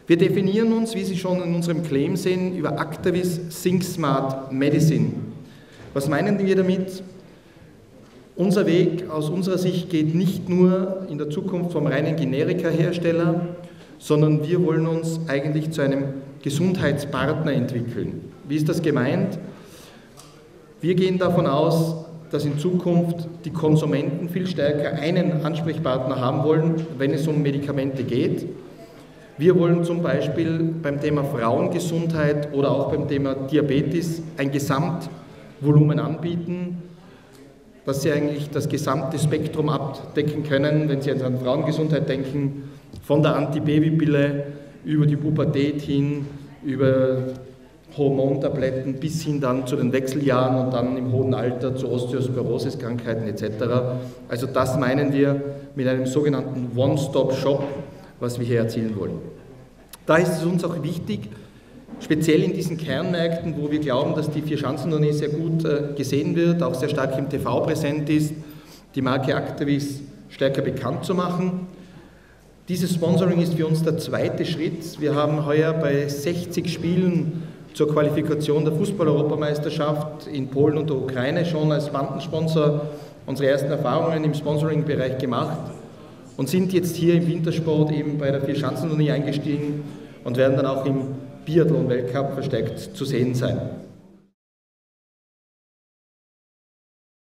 Wir definieren uns, wie Sie schon in unserem Claim sehen, über Actavis Think Smart Medicine. Was meinen wir damit? Unser Weg aus unserer Sicht geht nicht nur in der Zukunft vom reinen Generika-Hersteller, sondern wir wollen uns eigentlich zu einem Gesundheitspartner entwickeln. Wie ist das gemeint? Wir gehen davon aus, dass in Zukunft die Konsumenten viel stärker einen Ansprechpartner haben wollen, wenn es um Medikamente geht. Wir wollen zum Beispiel beim Thema Frauengesundheit oder auch beim Thema Diabetes ein Gesamtvolumen anbieten, dass Sie eigentlich das gesamte Spektrum abdecken können, wenn Sie jetzt an Frauengesundheit denken, von der Antibabypille über die Pubertät hin, über Hormontabletten bis hin dann zu den Wechseljahren und dann im hohen Alter zu Osteosporose-Krankheiten etc. Also das meinen wir mit einem sogenannten One-Stop-Shop, was wir hier erzielen wollen. Da ist es uns auch wichtig, speziell in diesen Kernmärkten, wo wir glauben, dass die Vier-Schanzentournee sehr gut gesehen wird, auch sehr stark im TV präsent ist, die Marke Actavis stärker bekannt zu machen. Dieses Sponsoring ist für uns der zweite Schritt. Wir haben heuer bei 60 Spielen zur Qualifikation der Fußball-Europameisterschaft in Polen und der Ukraine schon als Bandensponsor unsere ersten Erfahrungen im Sponsoring-Bereich gemacht und sind jetzt hier im Wintersport eben bei der Vier-Schanzentournee eingestiegen und werden dann auch im Biathlon-Weltcup verstärkt zu sehen sein.